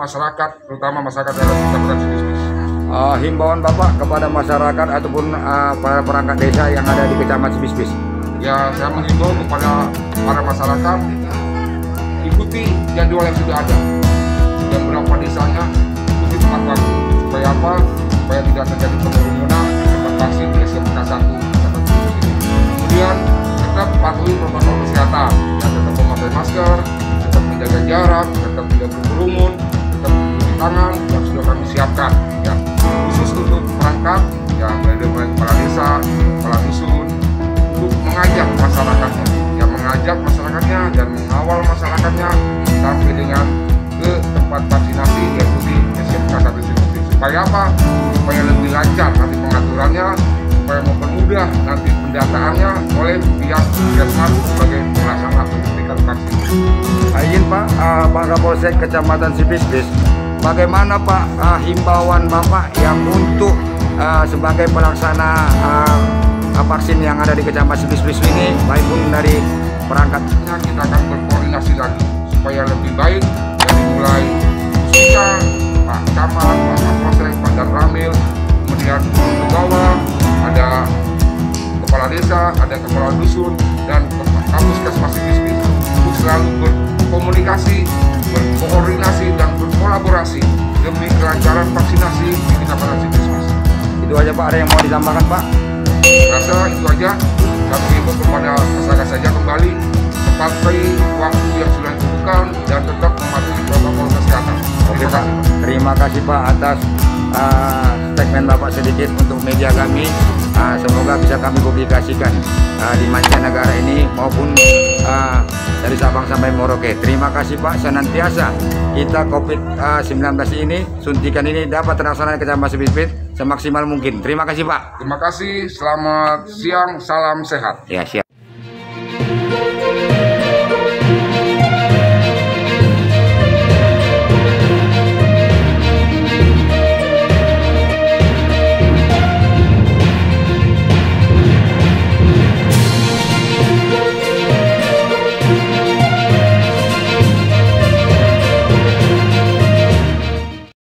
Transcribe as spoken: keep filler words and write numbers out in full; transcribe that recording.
masyarakat, terutama masyarakat daerah Kecamatan Sibis. Uh, himbauan Bapak kepada masyarakat ataupun uh, para perangkat desa yang ada di Kecamatan Sibis. Ya, saya menghimbau kepada para masyarakat ikuti jadwal yang sudah ada. Dan beberapa desanya ikuti tepat waktu. Supaya apa? Supaya tidak terjadi kerumunan tempat vaksin di S M K satu. Kemudian tetap patuhi protokol kesehatan. Ya, tetap memakai masker, tetap menjaga jarak, tetap tidak berkerumun, tetap mencuci tangan yang sudah kami siapkan. Ya, khusus untuk perangkat, ya mulai dari kepala desa, kepala dusun, untuk mengajak masyarakatnya, ya mengajak masyarakatnya dan mengawal masyarakatnya sampai dengan ke tempat vaksinasi yaitu di S M K satu Sibis. Supaya apa? Supaya lebih lancar nanti pengaturannya, supaya mempermudah nanti pendataannya oleh pihak Puskesmas sebagai pelaksana atau memberikan vaksin. Izin Pak, uh, Pak Kapolsek Kecamatan Sibis, bagaimana Pak uh, himbauan Bapak yang untuk uh, sebagai pelaksana uh, vaksin yang ada di Kecamatan Sibis ini, baik pun dari perangkatnya Kita akan berkoordinasi lagi supaya lebih baik dari mulai Puspika, Pak Camat, Pak Kapolsek, Pak Danramil, kemudian ke bawah ada kepala desa, ada kepala dusun, dan Puskesmas Sibis untuk selalu berkomunikasi, berkoordinasi, dan berkolaborasi demi kelancaran vaksinasi di Kecamatan Sibis. Itu aja Pak, ada yang mau ditambahkan Pak? Rasa itu aja. Kami himbau kepada masyarakat saja kembali tepati waktu yang sudah ditentukan dan tetap mematuhi protokol kesehatan. Oke Pak, terima kasih Pak atas uh, statement Bapak sedikit untuk media kami. Uh, semoga bisa kami publikasikan uh, di mancanegara ini maupun uh, dari Sabang sampai Merauke. Terima kasih Pak, senantiasa kita COVID sembilan belas ini, suntikan ini dapat terlaksana di Kecamatan Sibis semaksimal mungkin. Terima kasih Pak. Terima kasih, selamat siang, salam sehat. Ya, siap.